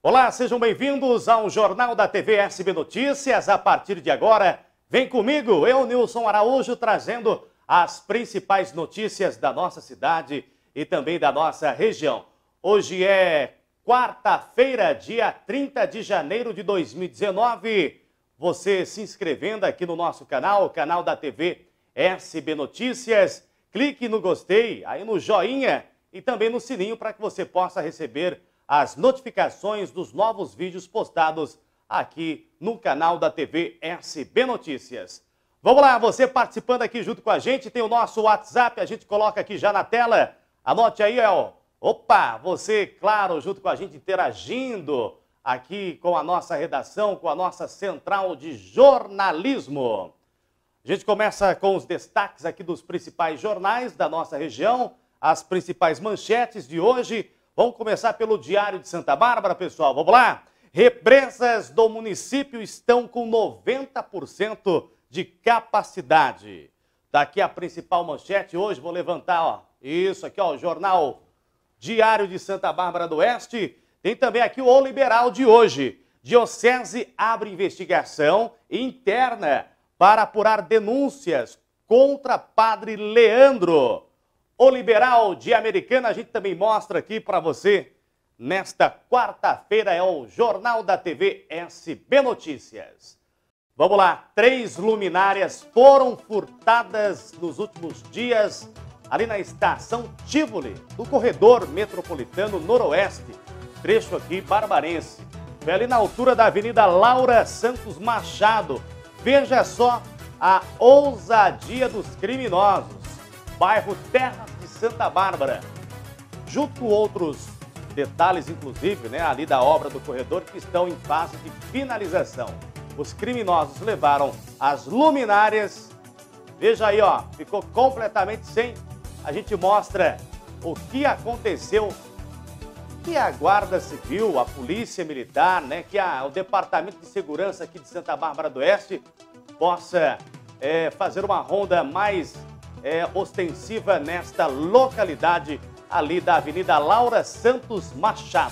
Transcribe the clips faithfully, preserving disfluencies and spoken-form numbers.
Olá, sejam bem-vindos ao Jornal da T V S B Notícias. A partir de agora, vem comigo, eu, Nilson Araújo, trazendo as principais notícias da nossa cidade e também da nossa região. Hoje é quarta-feira, dia trinta de janeiro de dois mil e dezenove. Você se inscrevendo aqui no nosso canal, o canal da T V S B Notícias. Clique no gostei, aí no joinha e também no sininho para que você possa receber as notificações dos novos vídeos postados aqui no canal da T V S B Notícias. Vamos lá, você participando aqui junto com a gente, tem o nosso WhatsApp, a gente coloca aqui já na tela. Anote aí, ó. Opa, você, claro, junto com a gente interagindo aqui com a nossa redação, com a nossa central de jornalismo. A gente começa com os destaques aqui dos principais jornais da nossa região, as principais manchetes de hoje. Vamos começar pelo Diário de Santa Bárbara, pessoal. Vamos lá? Represas do município estão com noventa por cento de capacidade. Daqui a principal manchete hoje, vou levantar, ó. Isso aqui, ó, o jornal Diário de Santa Bárbara do Oeste. Tem também aqui o O Liberal de hoje. Diocese abre investigação interna para apurar denúncias contra Padre Leandro. O Liberal de Americana, a gente também mostra aqui para você. Nesta quarta-feira é o Jornal da T V S B Notícias. Vamos lá, três luminárias foram furtadas nos últimos dias ali na estação Tivoli, do corredor metropolitano noroeste, trecho aqui barbarense. Foi ali na altura da Avenida Laura Santos Machado. Veja só a ousadia dos criminosos. Bairro Terras de Santa Bárbara, junto com outros detalhes, inclusive, né, ali da obra do corredor, que estão em fase de finalização. Os criminosos levaram as luminárias, veja aí, ó, ficou completamente sem. A gente mostra o que aconteceu, que a Guarda Civil, a Polícia Militar, né, que a, o Departamento de Segurança aqui de Santa Bárbara do Oeste possa é, fazer uma ronda mais É, ostensiva nesta localidade ali da Avenida Laura Santos Machado.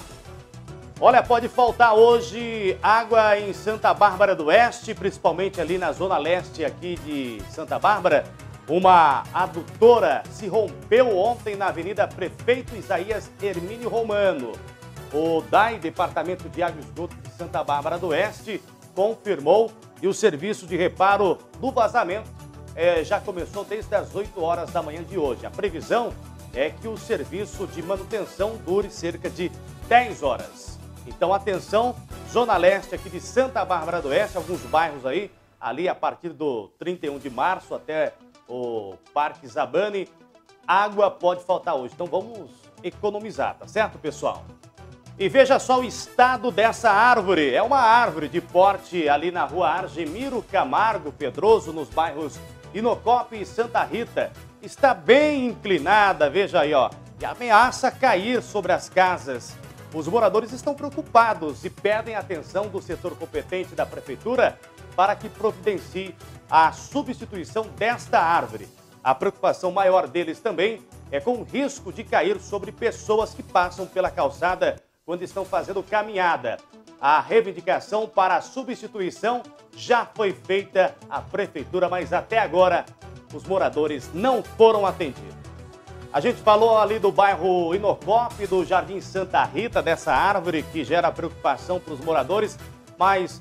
Olha, pode faltar hoje água em Santa Bárbara do Oeste, principalmente ali na zona leste aqui de Santa Bárbara. Uma adutora se rompeu ontem na Avenida Prefeito Isaías Hermínio Romano. O D A I, Departamento de Água e Esgoto de Santa Bárbara do Oeste, confirmou que o serviço de reparo do vazamento É, já começou desde as oito horas da manhã de hoje. A previsão é que o serviço de manutenção dure cerca de dez horas. Então, atenção, Zona Leste aqui de Santa Bárbara do Oeste, alguns bairros aí, ali a partir do trinta e um de março até o Parque Zabane, água pode faltar hoje. Então, vamos economizar, tá certo, pessoal? E veja só o estado dessa árvore. É uma árvore de porte ali na rua Argemiro Camargo Pedroso, nos bairros Inocope e Santa Rita. Está bem inclinada, veja aí, ó, e ameaça cair sobre as casas. Os moradores estão preocupados e pedem a atenção do setor competente da prefeitura para que providencie a substituição desta árvore. A preocupação maior deles também é com o risco de cair sobre pessoas que passam pela calçada quando estão fazendo caminhada. A reivindicação para a substituição já foi feita à prefeitura, mas até agora os moradores não foram atendidos. A gente falou ali do bairro Inocope, do Jardim Santa Rita, dessa árvore que gera preocupação para os moradores, mas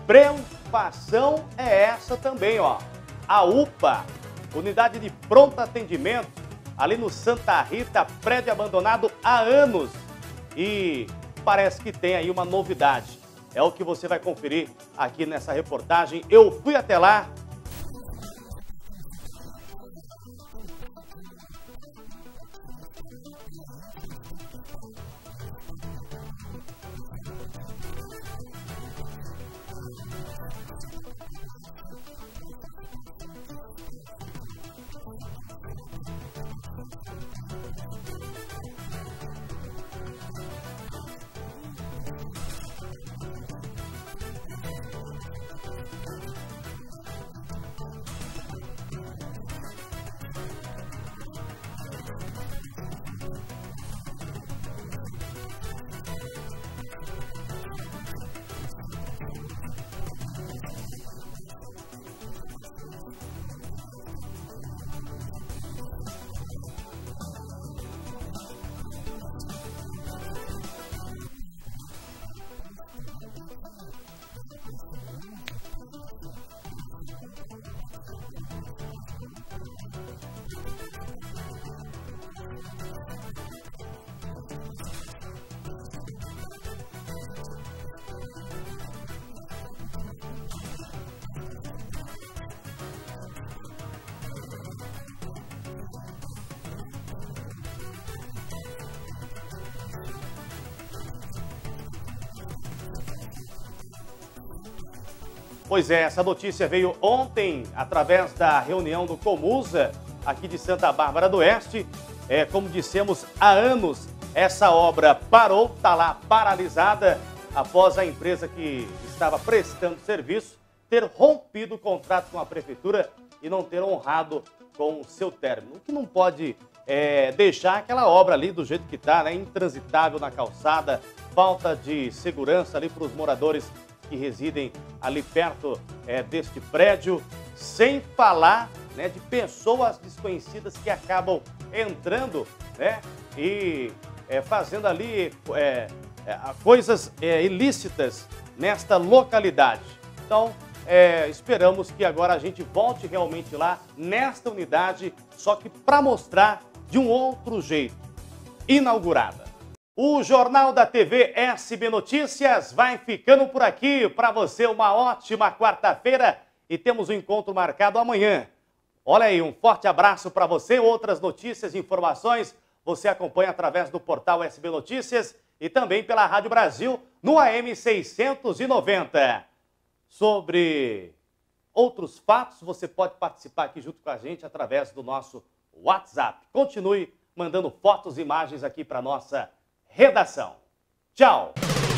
preocupação é essa também, ó. A U P A, Unidade de Pronto Atendimento, ali no Santa Rita, prédio abandonado há anos. E parece que tem aí uma novidade. É o que você vai conferir aqui nessa reportagem. Eu fui até lá. Pois é, essa notícia veio ontem através da reunião do Comusa aqui de Santa Bárbara do Oeste. É, como dissemos, há anos essa obra parou, está lá paralisada após a empresa que estava prestando serviço ter rompido o contrato com a prefeitura e não ter honrado com o seu término. O que não pode é, deixar aquela obra ali do jeito que está, né, intransitável na calçada, falta de segurança ali para os moradores que residem ali perto é, deste prédio, sem falar, né, de pessoas desconhecidas que acabam entrando, né, e é, fazendo ali é, é, coisas é, ilícitas nesta localidade. Então, é, esperamos que agora a gente volte realmente lá nesta unidade, só que para mostrar de um outro jeito, inaugurada. O Jornal da T V S B Notícias vai ficando por aqui. Para você, uma ótima quarta-feira e temos um encontro marcado amanhã. Olha aí, um forte abraço para você. Outras notícias e informações você acompanha através do portal S B Notícias e também pela Rádio Brasil no A M seiscentos e noventa. Sobre outros fatos, você pode participar aqui junto com a gente através do nosso WhatsApp. Continue mandando fotos e imagens aqui para nossa redação. Tchau!